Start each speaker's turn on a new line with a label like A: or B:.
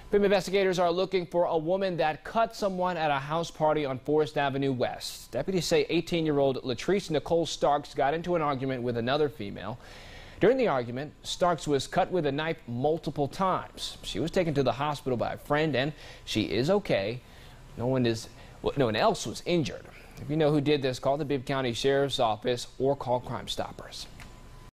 A: Investigators are looking for a woman that cut someone at a house party on Forest Avenue West. Deputies say 18-year-old Latrice Nicole Starks got into an argument with another female. During the argument, Starks was cut with a knife multiple times. She was taken to the hospital by a friend, and she is okay. No one else was injured. If you know who did this, call the Bibb County Sheriff's Office or call Crime Stoppers.